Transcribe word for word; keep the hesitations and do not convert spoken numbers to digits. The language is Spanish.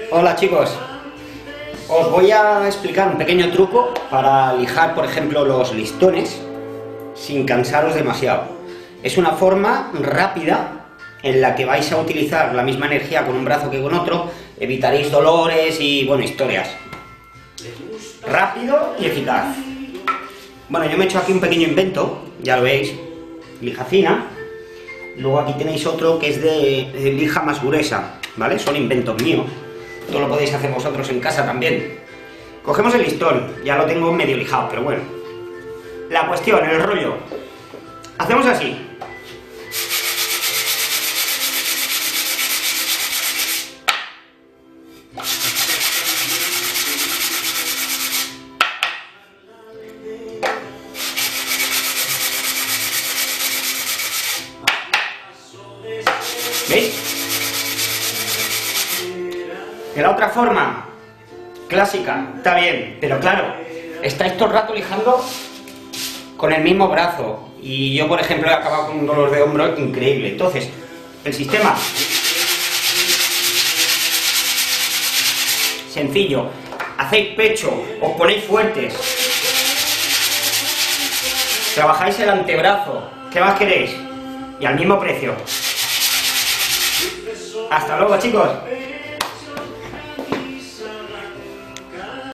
Hola chicos, os voy a explicar un pequeño truco para lijar, por ejemplo, los listones sin cansaros demasiado. Es una forma rápida en la que vais a utilizar la misma energía con un brazo que con otro, evitaréis dolores y, bueno, historias. Rápido y eficaz. Bueno, yo me he hecho aquí un pequeño invento, ya lo veis, lija fina. Luego aquí tenéis otro que es de, de lija más gruesa, ¿vale? Son inventos míos. Esto lo podéis hacer vosotros en casa también. Cogemos el listón, ya lo tengo medio lijado, pero bueno. La cuestión, el rollo. Hacemos así. ¿Veis? De la otra forma, clásica, está bien, pero claro, estáis todo el rato lijando con el mismo brazo. Y yo, por ejemplo, he acabado con un dolor de hombro increíble. Entonces, el sistema sencillo. Hacéis pecho, os ponéis fuertes, trabajáis el antebrazo. ¿Qué más queréis? Y al mismo precio. Hasta luego, chicos.